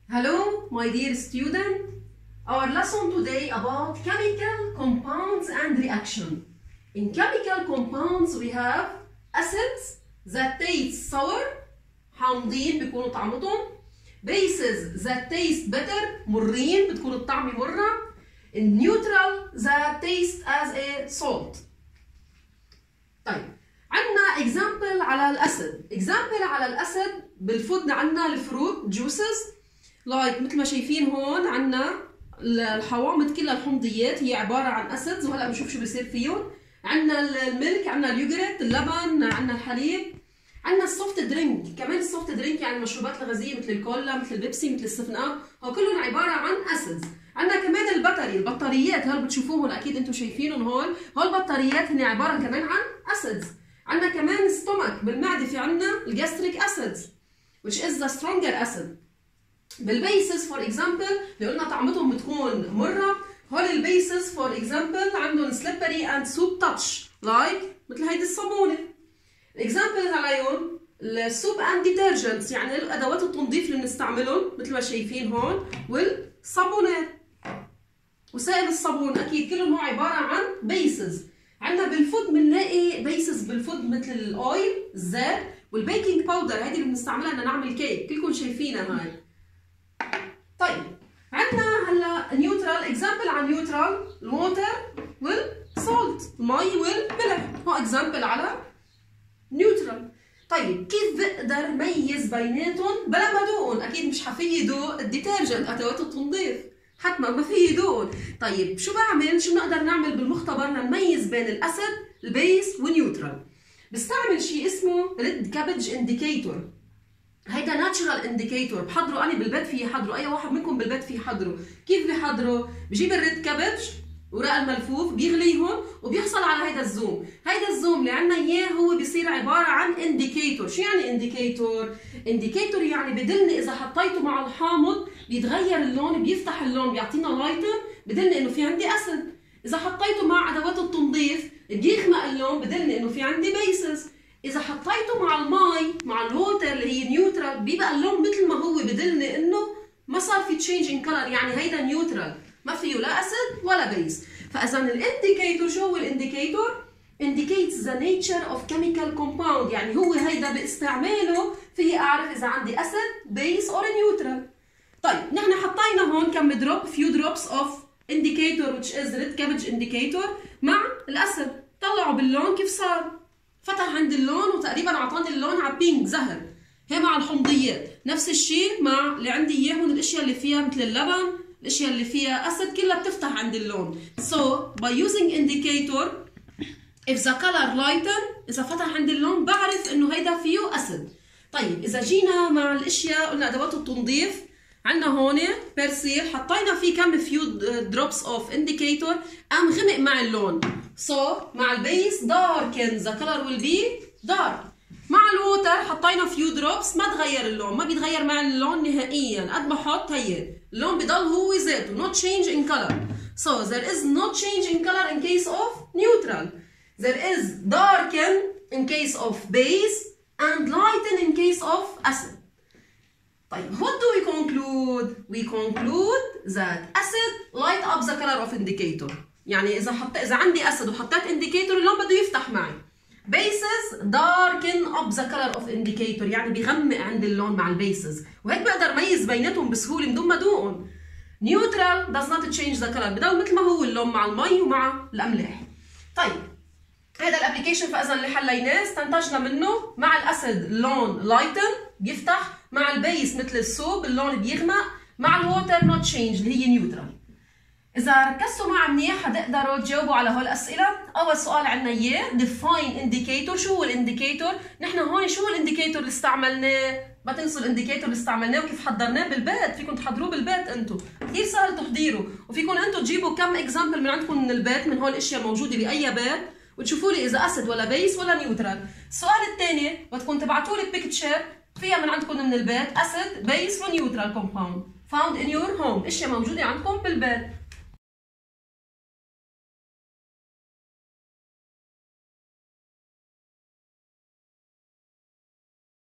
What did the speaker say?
Hello, my dear student. Our lesson today about chemical compounds and reaction. In chemical compounds we have acids that taste sour, حامضين بيكونوا طعمتهم. Bases that taste better, مرين بتكون الطعمة مرة. In neutral that taste as a salt. طيب عندنا example على الأسد. example على الأسد بالفود عندنا الفروت juices. لايك مثل ما شايفين هون عندنا الحوامض كلها الحمضيات هي عباره عن اسيدز، وهلا بنشوف شو بيصير فيهم. عندنا الملك، عندنا اليوجرت، اللبن، عندنا الحليب، عندنا السوفت درينك. كمان السوفت درينك يعني المشروبات الغازيه مثل الكولا، مثل البيبسي، مثل السفن اب، هو كلهم عباره عن اسيدز. عندنا كمان البطاريات، هول بتشوفوهم اكيد انتم شايفينهم هول البطاريات هن عباره كمان عن اسيدز. عندنا كمان ستومك بالمعده، في عندنا الجاستريك اسيدز which is the stronger acid. بالبيسز فور اكزامبل اللي قلنا طعمتهم بتكون مره، هول البيسز فور اكزامبل عندهم سليبري اند سوب تاتش لايك مثل هيدي الصابونه. الاكزامبلز عليهم السوب اند ديترجنتس يعني الادوات التنظيف اللي بنستعملهم مثل ما شايفين هون، والصابونات وسائل الصابون اكيد كلهم هو عباره عن بيسز. عندنا بالفود بنلاقي بيسز بالفود مثل الاويل، الزيت، والبيكنج باودر، هيدي اللي بنستعملها بدنا نعمل كيك، كلكم شايفينها هاي. طيب عندنا هلا نيوترال اكزامبل عن نيوترال الووتر والسولت، المي والملح، هو اكزامبل على نيوترال. طيب كيف بقدر ميز بيناتهم بلا ما ادوقهم؟ اكيد مش حفيي دوق الديترجنت ادوات التنظيف، حتما ما فيي دوقهم. طيب شو بعمل؟ شو بنقدر نعمل بالمختبر نميز بين الاسيد البيس ونيوترال؟ بستعمل شيء اسمه ريد كابج انديكيتور. هيدا ناتشرال انديكيتور، بحضره انا بالبيت، فيه حضره اي واحد منكم بالبيت فيه حضره. كيف بحضره؟ بجيب الريد كابج ورق الملفوف بيغليهم وبيحصل على هيدا الزوم. هيدا الزوم اللي عندنا اياه هو بيصير عباره عن انديكيتور. شو يعني انديكيتور؟ انديكيتور يعني بدلني اذا حطيته مع الحامض بيتغير اللون، بيفتح اللون، بيعطينا لايتن، بدلني انه في عندي اسيد. اذا حطيته مع ادوات التنظيف بيغمق اللون، بدلني انه في عندي بيسز. إذا حطيته مع المي مع الووتر اللي هي نيوترال بيبقى اللون مثل ما هو، بدلني إنه ما صار في تشينج إن كلر، يعني هيدا نيوترال ما فيه لا أسيد ولا بيس. فإذا الانديكيتور شو هو الانديكيتور؟ indicates the nature of chemical compound، يعني هو هيدا باستعماله في أعرف إذا عندي أسيد بيس أو نيوترال. طيب نحن حطينا هون كم دروب، few drops of indicator which is red cabbage indicator مع الأسيد، طلعوا باللون كيف صار؟ فتح عند اللون وتقريبا اعطاني اللون على بينك زهر. هي مع الحمضيات نفس الشيء مع اللي عندي اياهم، الاشياء اللي فيها مثل اللبن، الاشياء اللي فيها اسيد كلها بتفتح عند اللون. So by using indicator if the color lighten، اذا فتح عند اللون بعرف انه هيدا فيه اسيد. طيب اذا جينا مع الاشياء قلنا ادوات التنظيف، عندنا هون بيرسيل حطينا فيه كم few drops of indicator قام غمق مع اللون. So مع البيس darken the color will be dark. مع الووتر حطينا few drops ما تغير اللون، ما بيتغير مع اللون نهائيا، قد ما احط هي اللون بضل هو ذاته not change in color. So there is no change in color in case of neutral. There is darken in case of base and lighten in case of acid. طيب what do we conclude? We conclude that acid light up the color of indicator. يعني إذا عندي أسيد وحطيت انديكيتور اللون بده يفتح معي. Bases darken up the color of indicator يعني بيغمق عند اللون مع البيسز، وهيك بقدر ميز بيناتهم بسهولة من دون ما دوقهم. Neutral does not change the color، بضل مثل ما هو اللون مع المي ومع الأملاح. طيب هذا الابلكيشن فإذا اللي حليناه استنتجنا منه مع الأسيد اللون لايتن بيفتح، مع البيس مثل السوب اللون بيغمق، مع الووتر نوت تشينج اللي هي نيوترال. إذا ركزتوا معي منيح حتقدروا تجاوبوا على هول الأسئلة. أول سؤال عندنا إياه define indicator. شو هو الانديكيتور؟ نحن هون شو هو الانديكيتور اللي استعملناه؟ ما تنسوا الانديكيتور اللي استعملناه وكيف حضرناه بالبيت، فيكم تحضروه بالبيت أنتم، كثير سهل تحضيره، وفيكم أنتم تجيبوا كم اكزامبل من عندكم من البيت من هول الأشياء موجودة بأي بيت وتشوفوا لي إذا أسيد ولا بيس ولا نيوترال. السؤال الثاني بدكم تبعتوا لي بيكتشر فيها من عندكم من البيت اسيد بيس ونيوترال كومباوند found in your home، اشياء موجوده عندكم بالبيت.